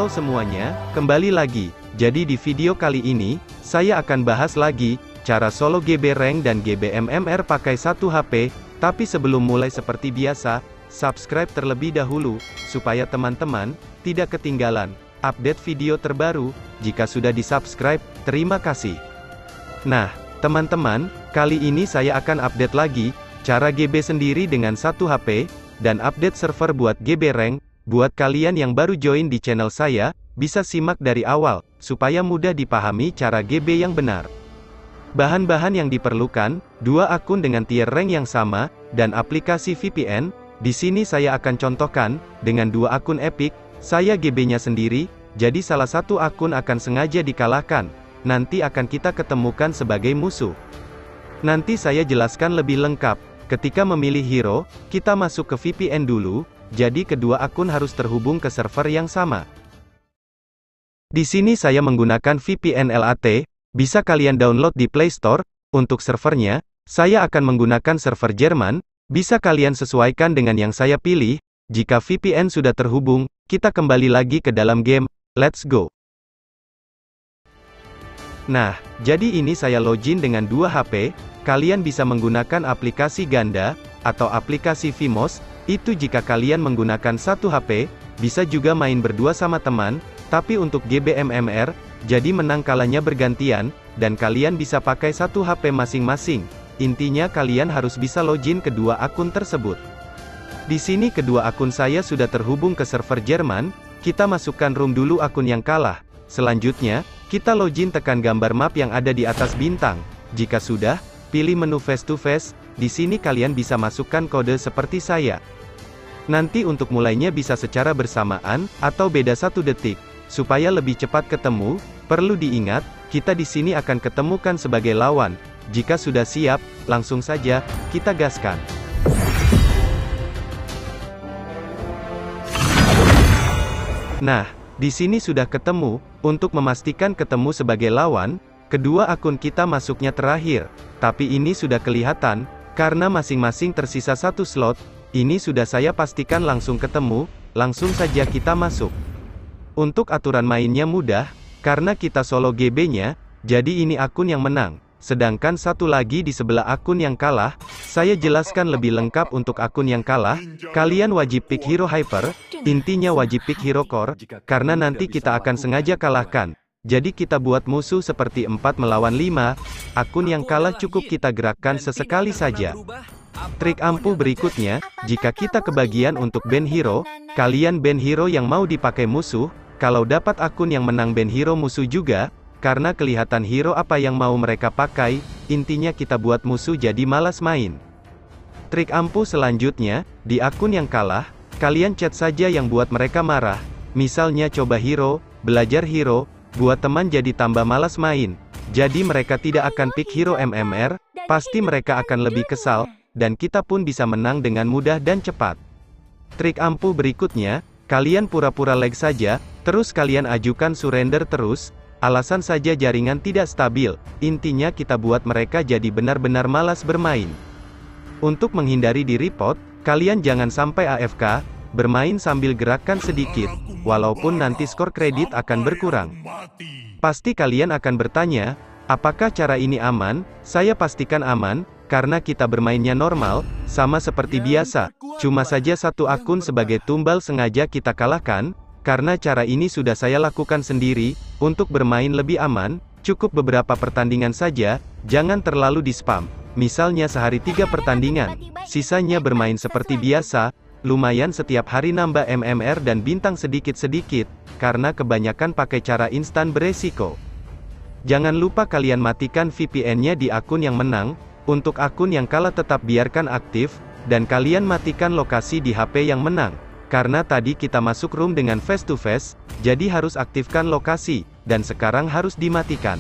Halo semuanya, kembali lagi. Jadi di video kali ini, saya akan bahas lagi, cara solo GB rank dan GB MMR pakai satu HP, tapi sebelum mulai seperti biasa, subscribe terlebih dahulu, supaya teman-teman, tidak ketinggalan, update video terbaru. Jika sudah di-subscribe, terima kasih. Nah, teman-teman, kali ini saya akan update lagi, cara GB sendiri dengan satu HP, dan update server buat GB rank. Buat kalian yang baru join di channel saya, bisa simak dari awal, supaya mudah dipahami cara GB yang benar. Bahan-bahan yang diperlukan, 2 akun dengan tier rank yang sama, dan aplikasi VPN. Di sini saya akan contohkan, dengan 2 akun Epic, saya GB-nya sendiri, jadi salah satu akun akan sengaja dikalahkan, nanti akan kita ketemukan sebagai musuh. Nanti saya jelaskan lebih lengkap. Ketika memilih hero, kita masuk ke VPN dulu, jadi kedua akun harus terhubung ke server yang sama. Di sini saya menggunakan VPN LAT, bisa kalian download di Play Store. Untuk servernya, saya akan menggunakan server Jerman, bisa kalian sesuaikan dengan yang saya pilih. Jika VPN sudah terhubung, kita kembali lagi ke dalam game, let's go. Nah, jadi ini saya login dengan 2 HP, kalian bisa menggunakan aplikasi ganda, atau aplikasi Vimos, itu jika kalian menggunakan satu HP, bisa juga main berdua sama teman, tapi untuk GB MMR, jadi menang kalahnya bergantian, dan kalian bisa pakai satu HP masing-masing. Intinya kalian harus bisa login kedua akun tersebut. Di sini kedua akun saya sudah terhubung ke server Jerman, kita masukkan room dulu akun yang kalah. Selanjutnya, kita login tekan gambar map yang ada di atas bintang. Jika sudah, pilih menu face to face, di sini kalian bisa masukkan kode seperti saya. Nanti untuk mulainya bisa secara bersamaan, atau beda 1 detik. Supaya lebih cepat ketemu, perlu diingat, kita di sini akan ketemukan sebagai lawan. Jika sudah siap, langsung saja, kita gaskan. Nah, di sini sudah ketemu. Untuk memastikan ketemu sebagai lawan, kedua akun kita masuknya terakhir. Tapi ini sudah kelihatan, karena masing-masing tersisa 1 slot. Ini sudah saya pastikan langsung ketemu, langsung saja kita masuk. Untuk aturan mainnya mudah, karena kita solo GB-nya, jadi ini akun yang menang. Sedangkan satu lagi di sebelah akun yang kalah, saya jelaskan lebih lengkap untuk akun yang kalah, kalian wajib pick hero hyper, intinya wajib pick hero core, karena nanti kita akan sengaja kalahkan. Jadi kita buat musuh seperti 4 melawan 5, akun yang kalah cukup kita gerakkan sesekali saja. Trik ampuh berikutnya, jika kita kebagian untuk ban hero, kalian ban hero yang mau dipakai musuh, kalau dapat akun yang menang ban hero musuh juga, karena kelihatan hero apa yang mau mereka pakai, intinya kita buat musuh jadi malas main. Trik ampuh selanjutnya, di akun yang kalah, kalian chat saja yang buat mereka marah, misalnya coba hero, belajar hero, buat teman jadi tambah malas main, jadi mereka tidak akan pick hero MMR, pasti mereka akan lebih kesal, dan kita pun bisa menang dengan mudah dan cepat. Trik ampuh berikutnya, kalian pura-pura lag saja, terus kalian ajukan surrender terus, alasan saja jaringan tidak stabil, intinya kita buat mereka jadi benar-benar malas bermain. Untuk menghindari di report, kalian jangan sampai AFK, bermain sambil gerakkan sedikit, walaupun nanti skor kredit akan berkurang. Pasti kalian akan bertanya, apakah cara ini aman? Saya pastikan aman, karena kita bermainnya normal, sama seperti biasa, cuma saja satu akun sebagai tumbal sengaja kita kalahkan, karena cara ini sudah saya lakukan sendiri, untuk bermain lebih aman, cukup beberapa pertandingan saja, jangan terlalu di-spam, misalnya sehari 3 pertandingan, sisanya bermain seperti biasa, lumayan setiap hari nambah MMR dan bintang sedikit-sedikit, karena kebanyakan pakai cara instan beresiko. Jangan lupa kalian matikan VPN-nya di akun yang menang. Untuk akun yang kalah tetap biarkan aktif, dan kalian matikan lokasi di HP yang menang. Karena tadi kita masuk room dengan face to face, jadi harus aktifkan lokasi, dan sekarang harus dimatikan.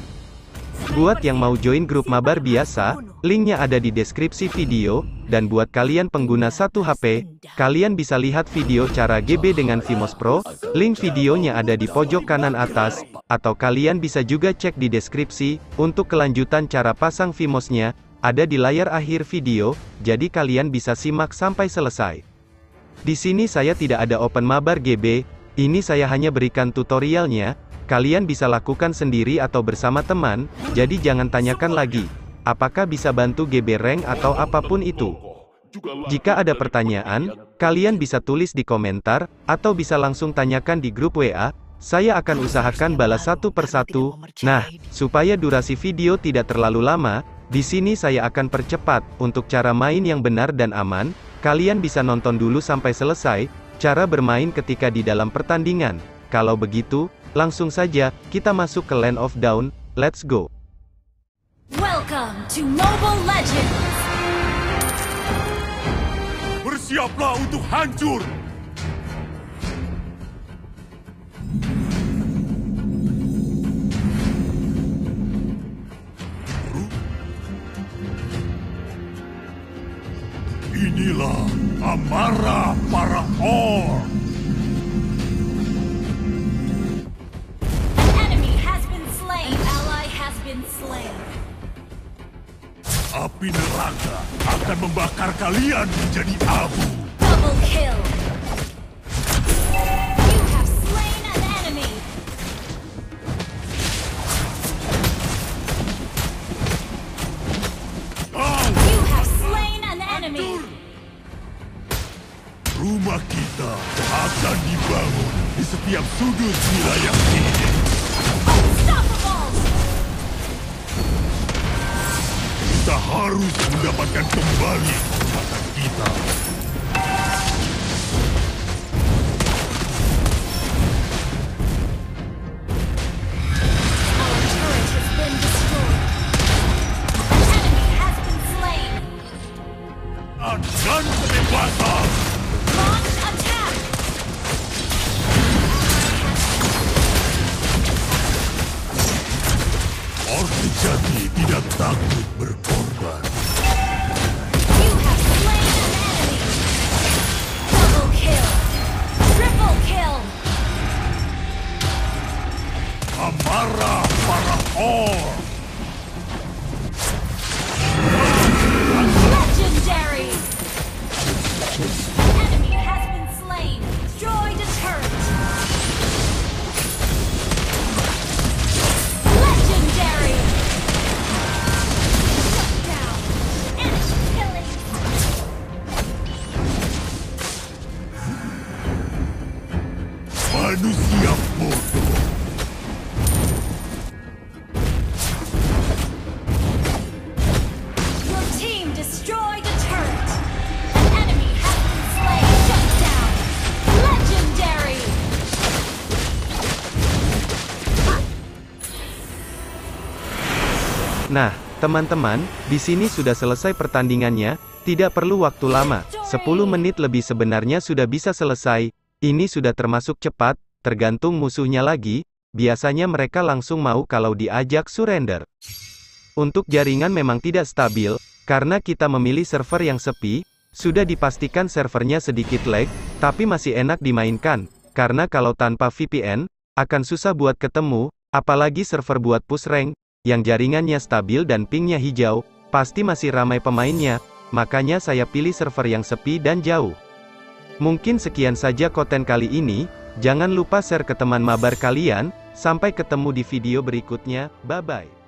Buat yang mau join grup mabar biasa, linknya ada di deskripsi video, dan buat kalian pengguna satu HP, kalian bisa lihat video cara GB dengan Vimos Pro, link videonya ada di pojok kanan atas, atau kalian bisa juga cek di deskripsi, untuk kelanjutan cara pasang Vimosnya, ada di layar akhir video, jadi kalian bisa simak sampai selesai. Di sini saya tidak ada open mabar GB, Ini saya hanya berikan tutorialnya, kalian bisa lakukan sendiri atau bersama teman, jadi jangan tanyakan lagi, apakah bisa bantu GB rank atau apapun itu. Jika ada pertanyaan, kalian bisa tulis di komentar, atau bisa langsung tanyakan di grup WA, saya akan usahakan balas satu persatu. Nah, supaya durasi video tidak terlalu lama, di sini saya akan percepat. Untuk cara main yang benar dan aman, kalian bisa nonton dulu sampai selesai, cara bermain ketika di dalam pertandingan. Kalau begitu, langsung saja, kita masuk ke Land of Dawn, let's go. Welcome to Mobile Legends! Bersiaplah untuk hancur! Inilah amarah para orc. An enemy has been slain. An ally has been slain. Api neraka akan membakar kalian menjadi abu. Double kill. You have slain an enemy. You have slain an enemy. Rumah kita akan dibangun di setiap sudut wilayah ini. Unstoppable. Kita harus mendapatkan kembali kekuatan kita. Our turret has been destroyed. An enemy has been slain. Akan kebebasan. Launch attack. Orc sejati tidak takut berkorban. You have slain an enemy. Double kill. Triple kill. Amarah para orc. Legendary. An enemy has been slain. Destroyed a turret. Legendary. Shut down. Enemy killing. Manusia bodoh. Your team destroyed a turret. An enemy has been slain. Shut down. Legendary. Nah, teman-teman, di sini sudah selesai pertandingannya, tidak perlu waktu lama, 10 menit lebih sebenarnya sudah bisa selesai, ini sudah termasuk cepat, tergantung musuhnya lagi, biasanya mereka langsung mau kalau diajak surrender. Untuk jaringan memang tidak stabil, karena kita memilih server yang sepi, sudah dipastikan servernya sedikit lag, tapi masih enak dimainkan, karena kalau tanpa VPN, akan susah buat ketemu, apalagi server buat push rank, yang jaringannya stabil dan pingnya hijau, pasti masih ramai pemainnya, makanya saya pilih server yang sepi dan jauh. Mungkin sekian saja konten kali ini, jangan lupa share ke teman mabar kalian, sampai ketemu di video berikutnya, bye-bye.